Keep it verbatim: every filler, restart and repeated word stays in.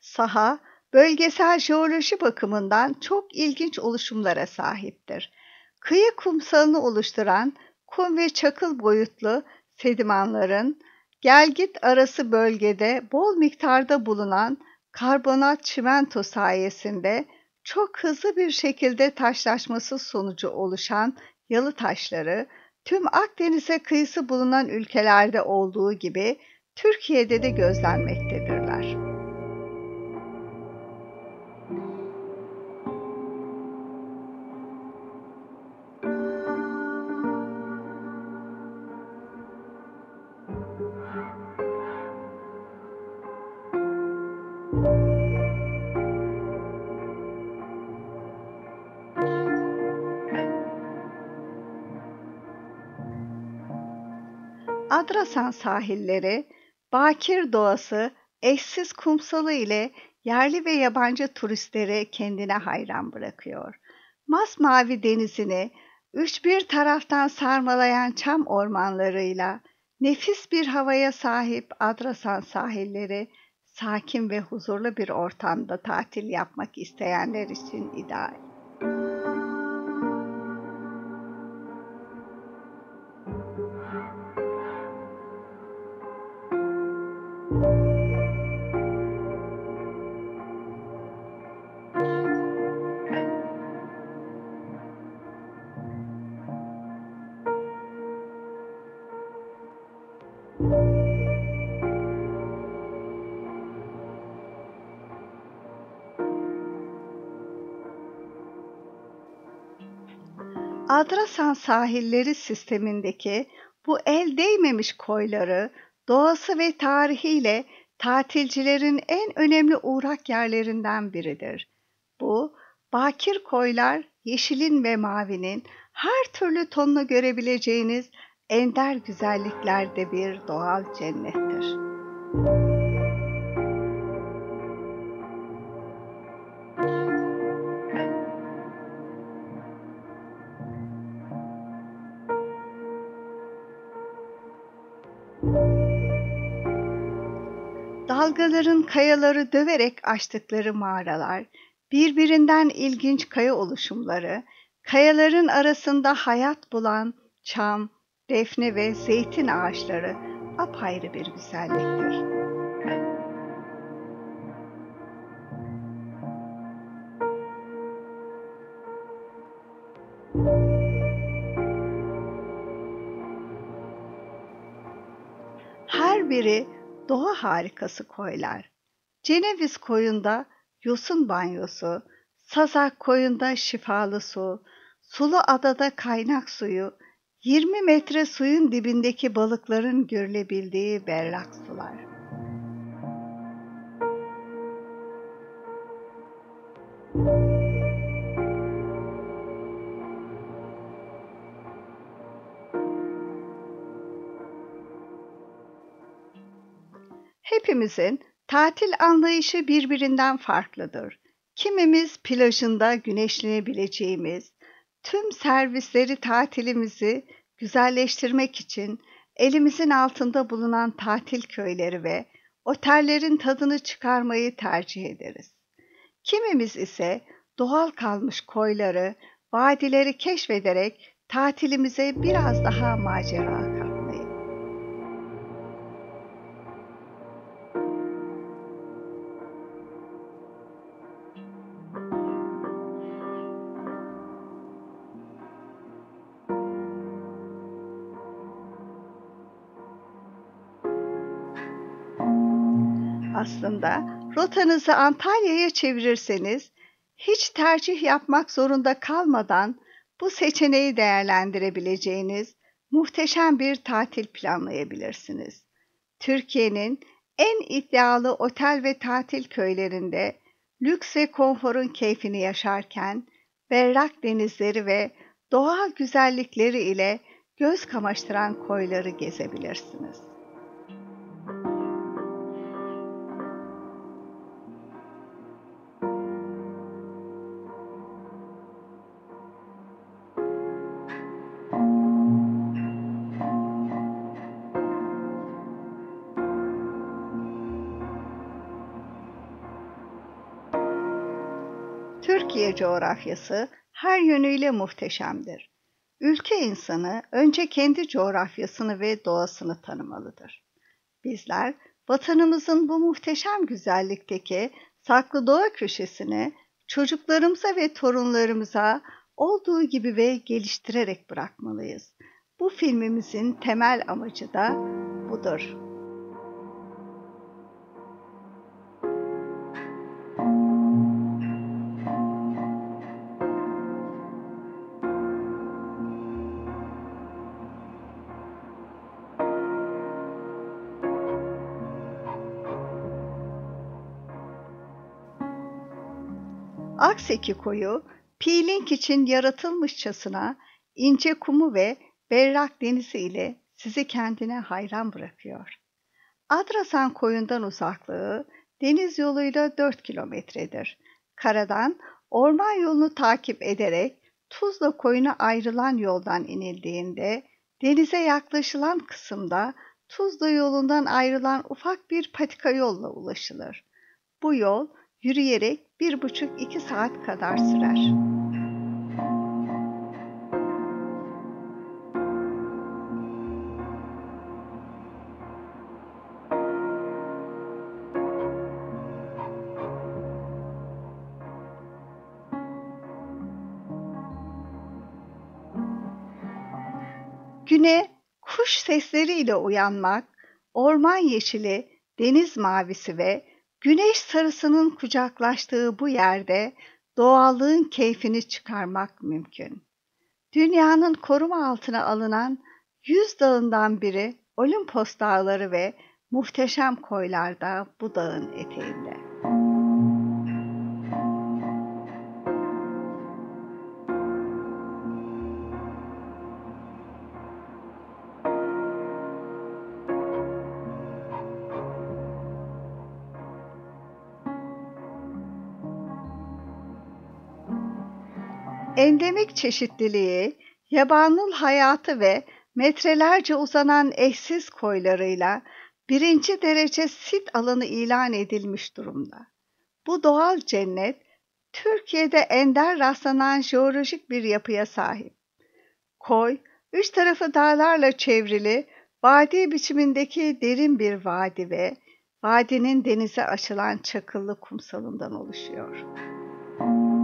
saha, bölgesel jeoloji bakımından çok ilginç oluşumlara sahiptir. Kıyı kumsalını oluşturan kum ve çakıl boyutlu sedimanların gelgit arası bölgede bol miktarda bulunan karbonat çimento sayesinde çok hızlı bir şekilde taşlaşması sonucu oluşan yalı taşları, tüm Akdeniz'e kıyısı bulunan ülkelerde olduğu gibi Türkiye'de de gözlenmektedirler. Adrasan sahilleri, bakir doğası, eşsiz kumsalı ile yerli ve yabancı turistleri kendine hayran bırakıyor. Masmavi denizini üç bir taraftan sarmalayan çam ormanlarıyla nefis bir havaya sahip Adrasan sahilleri, sakin ve huzurlu bir ortamda tatil yapmak isteyenler için ideal. Adrasan sahilleri sistemindeki bu el değmemiş koyları, doğası ve tarihiyle tatilcilerin en önemli uğrak yerlerinden biridir. Bu bakir koylar yeşilin ve mavinin her türlü tonunu görebileceğiniz ender güzelliklerde bir doğal cennettir. Dalgaların kayaları döverek açtıkları mağaralar, birbirinden ilginç kaya oluşumları, kayaların arasında hayat bulan çam, defne ve zeytin ağaçları apayrı bir güzelliktir. Her biri doğa harikası koylar. Ceneviz koyunda yosun banyosu, Sazak koyunda şifalı su, Sulu Adada kaynak suyu, yirmi metre suyun dibindeki balıkların görülebildiği berrak sular. Hepimizin tatil anlayışı birbirinden farklıdır. Kimimiz plajında güneşlenebileceğimiz, tüm servisleri tatilimizi güzelleştirmek için elimizin altında bulunan tatil köyleri ve otellerin tadını çıkarmayı tercih ederiz. Kimimiz ise doğal kalmış koyları, vadileri keşfederek tatilimize biraz daha macera katmayı. Aslında rotanızı Antalya'ya çevirirseniz hiç tercih yapmak zorunda kalmadan bu seçeneği değerlendirebileceğiniz muhteşem bir tatil planlayabilirsiniz. Türkiye'nin en iddialı otel ve tatil köylerinde lüks ve konforun keyfini yaşarken berrak denizleri ve doğal güzellikleri ile göz kamaştıran koyları gezebilirsiniz. Türkiye coğrafyası her yönüyle muhteşemdir. Ülke insanı önce kendi coğrafyasını ve doğasını tanımalıdır. Bizler vatanımızın bu muhteşem güzellikteki saklı doğa köşesini çocuklarımıza ve torunlarımıza olduğu gibi ve geliştirerek bırakmalıyız. Bu filmimizin temel amacı da budur. Akseki koyu, peeling için yaratılmışçasına ince kumu ve berrak denizi ile sizi kendine hayran bırakıyor. Adrasan koyundan uzaklığı deniz yoluyla dört kilometredir. Karadan orman yolunu takip ederek Tuzla koyuna ayrılan yoldan inildiğinde denize yaklaşılan kısımda Tuzla yolundan ayrılan ufak bir patika yolla ulaşılır. Bu yol yürüyerek bir buçuk iki saat kadar sürer. Güne kuş sesleriyle uyanmak, orman yeşili, deniz mavisi ve güneş sarısının kucaklaştığı bu yerde doğallığın keyfini çıkarmak mümkün. Dünyanın koruma altına alınan yüz dağından biri Olimpos Dağları ve muhteşem koylar da bu dağın eteğinde. Endemik çeşitliliği, yabanıl hayatı ve metrelerce uzanan eşsiz koylarıyla birinci derece sit alanı ilan edilmiş durumda. Bu doğal cennet, Türkiye'de ender rastlanan jeolojik bir yapıya sahip. Koy, üç tarafı dağlarla çevrili, vadi biçimindeki derin bir vadi ve vadinin denize açılan çakıllı kumsalından oluşuyor.